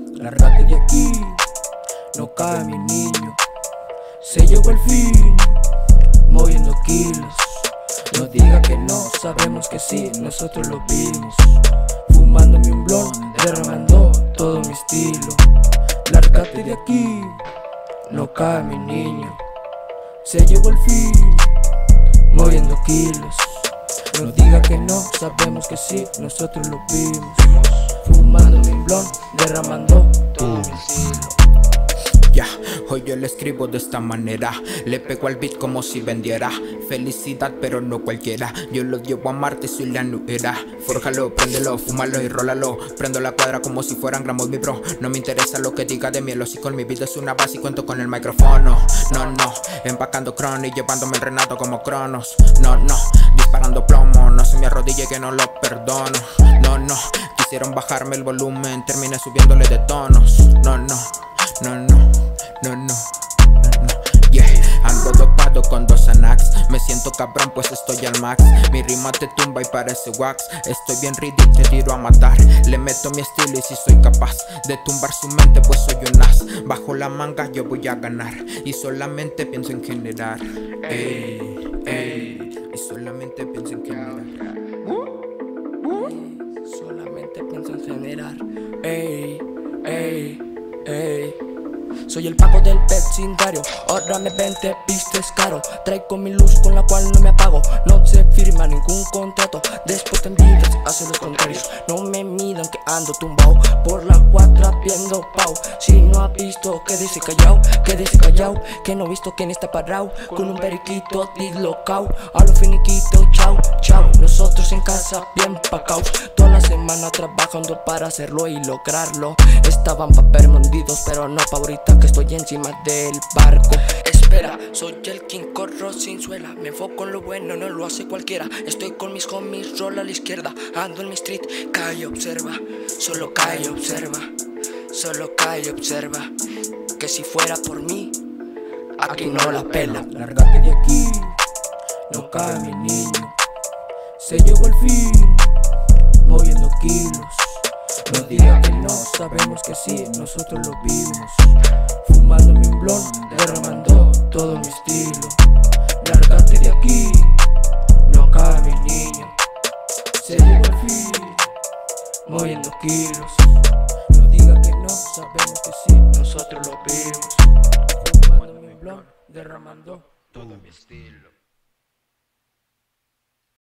Lárgate de aquí, no cae mi niño. Se llegó el fin, moviendo kilos. No diga que no, sabemos que sí, nosotros lo vimos. Fumándome un blond, derramando todo mi estilo. Lárgate de aquí, no cae mi niño. Se llegó el fin, moviendo kilos. No diga que no, sabemos que sí, nosotros lo vimos. Fumándome un blond, derramando todo mi estilo. Hoy yo le escribo de esta manera. Le pego al beat como si vendiera felicidad, pero no cualquiera. Yo lo llevo a Marte, soy la nuera. Fórjalo, préndelo, fúmalo y rólalo. Prendo la cuadra como si fueran gramos, mi bro. No me interesa lo que diga de mí, lo si con mi vida es una base y cuento con el micrófono. No, empacando crono y llevándome el Renato como Cronos. No, disparando plomo, no se me arrodille que no lo perdono. No, quisieron bajarme el volumen, terminé subiéndole de tonos. No, yeah. Ando dopado con 2 Xanax. Me siento cabrón pues estoy al max. Mi rima te tumba y parece wax. Estoy bien ridículo, te tiro a matar. Le meto mi estilo y si soy capaz de tumbar su mente pues soy un as. Bajo la manga yo voy a ganar y solamente pienso en generar. Y solamente pienso en generar. Solamente pienso en generar. Soy el pago del vecindario, ahora me ven, te vistes caro. Traigo mi luz con la cual no me apago. No se firma ningún contrato, después te envidias, hacen los contrarios. No me midan que ando tumbao por la cuadra viendo pau. Si no ha visto, quédese callao, que no he visto quién está parado. Con un periquito dislocao, a lo finiquito, chau. Nosotros en casa bien pacaos, toda la semana trabajando para hacerlo y lograrlo. Estaban pa' perdidos, pero no pa' ahorita que estoy encima del barco. Espera, soy el king, corro sin suela. Me enfoco en lo bueno, no lo hace cualquiera. Estoy con mis homies, roll a la izquierda. Ando en mi street, cae y observa. Solo cae y observa. Solo cae y observa. Que si fuera por mí, aquí no la pela. Lárgate de aquí, no cae mi niño. Se llegó el fin, moviendo kilos. No diga que no, sabemos que sí, nosotros lo vimos. Fumándome un blond, derramando todo mi estilo. Lárgate de aquí, no cae mi niño. Se llegó el fin, moviendo kilos. No diga que no, sabemos que sí, nosotros lo vimos. Fumándome un blond, derramando todo mi estilo.